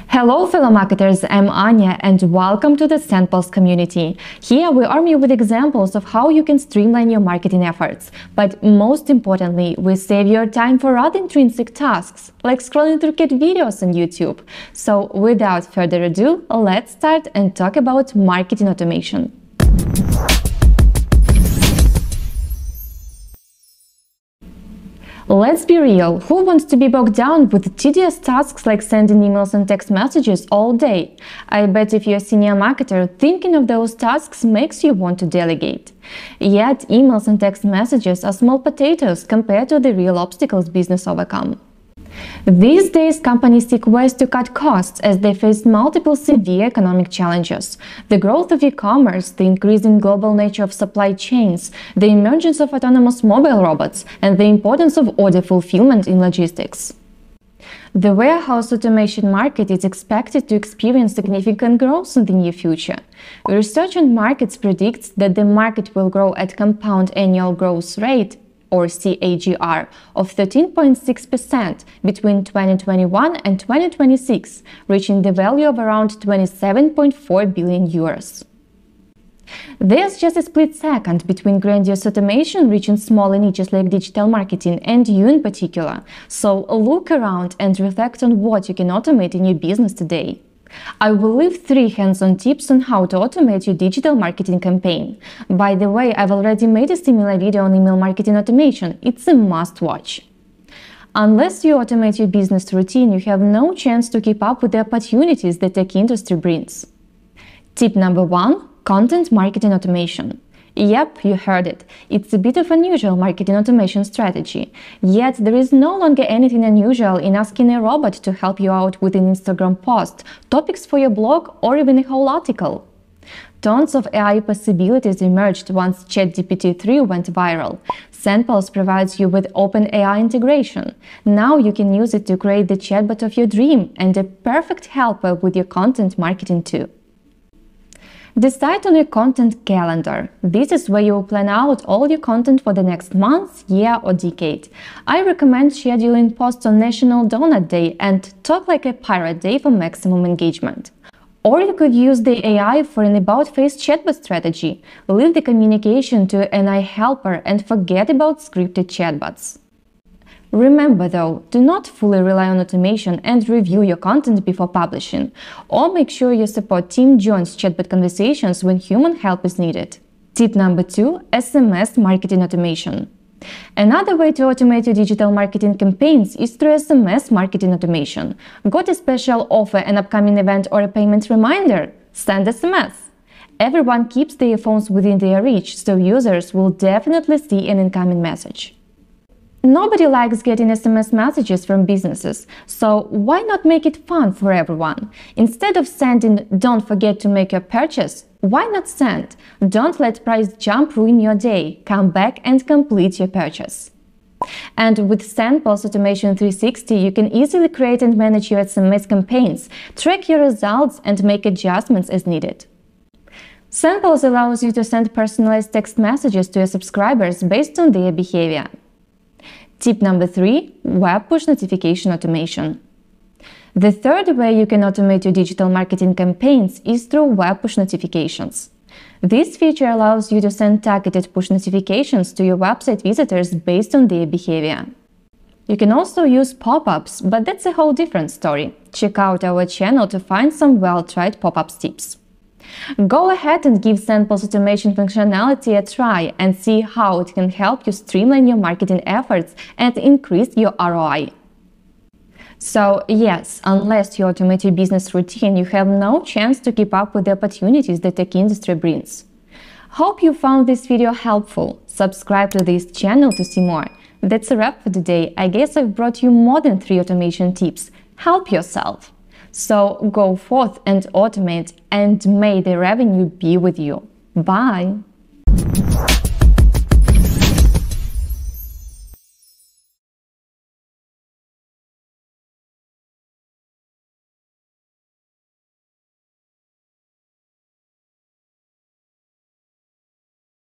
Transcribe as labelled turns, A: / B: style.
A: Hello fellow marketers, I'm Anya and welcome to the SendPulse community. Here we arm you with examples of how you can streamline your marketing efforts. But most importantly, we save your time for other intrinsic tasks, like scrolling through cat videos on YouTube. So without further ado, let's start and talk about marketing automation. Let's be real, who wants to be bogged down with tedious tasks like sending emails and text messages all day? I bet if you're a senior marketer, thinking of those tasks makes you want to delegate. Yet, emails and text messages are small potatoes compared to the real obstacles business overcome. These days, companies seek ways to cut costs as they face multiple severe economic challenges. The growth of e-commerce, the increasing global nature of supply chains, the emergence of autonomous mobile robots, and the importance of order fulfillment in logistics. The warehouse automation market is expected to experience significant growth in the near future. Research on Markets predicts that the market will grow at compound annual growth rate or CAGR, of 13.6% between 2021 and 2026, reaching the value of around 27.4 billion euros. There's just a split second between grandiose automation reaching smaller niches like digital marketing and you in particular, so look around and reflect on what you can automate in your business today. I will leave 3 hands-on tips on how to automate your digital marketing campaign. By the way, I've already made a similar video on email marketing automation. It's a must-watch. Unless you automate your business routine, you have no chance to keep up with the opportunities the tech industry brings. Tip number 1: content marketing automation. Yep, you heard it. It's a bit of unusual marketing automation strategy. Yet there is no longer anything unusual in asking a robot to help you out with an Instagram post, topics for your blog, or even a whole article. Tons of AI possibilities emerged once ChatGPT-3 went viral. SendPulse provides you with OpenAI integration. Now you can use it to create the chatbot of your dream and a perfect helper with your content marketing too. Decide on your content calendar. This is where you will plan out all your content for the next month, year or decade. I recommend scheduling posts on National Donut Day and Talk Like a Pirate Day for maximum engagement. Or you could use the AI for an about-face chatbot strategy. Leave the communication to an AI helper and forget about scripted chatbots. Remember though, do not fully rely on automation and review your content before publishing, or make sure your support team joins chatbot conversations when human help is needed. Tip number 2: SMS Marketing Automation. Another way to automate your digital marketing campaigns is through SMS Marketing Automation. Got a special offer, an upcoming event, or a payment reminder? Send SMS. Everyone keeps their phones within their reach, so users will definitely see an incoming message. Nobody likes getting SMS messages from businesses, so why not make it fun for everyone? Instead of sending "Don't forget to make your purchase," why not send "Don't let price jump ruin your day, come back and complete your purchase." And with SendPulse Automation 360, you can easily create and manage your SMS campaigns, track your results and make adjustments as needed. SendPulse allows you to send personalized text messages to your subscribers based on their behavior. Tip number 3: WebPush notification automation. The third way you can automate your digital marketing campaigns is through WebPush notifications. This feature allows you to send targeted push notifications to your website visitors based on their behavior. You can also use pop-ups, but that's a whole different story. Check out our channel to find some well-tried pop-ups tips. Go ahead and give SendPulse automation functionality a try and see how it can help you streamline your marketing efforts and increase your ROI. So yes, unless you automate your business routine, you have no chance to keep up with the opportunities the tech industry brings. Hope you found this video helpful. Subscribe to this channel to see more. That's a wrap for today. I guess I've brought you more than 3 automation tips. Help yourself. So go forth and automate, and may the revenue be with you. Bye!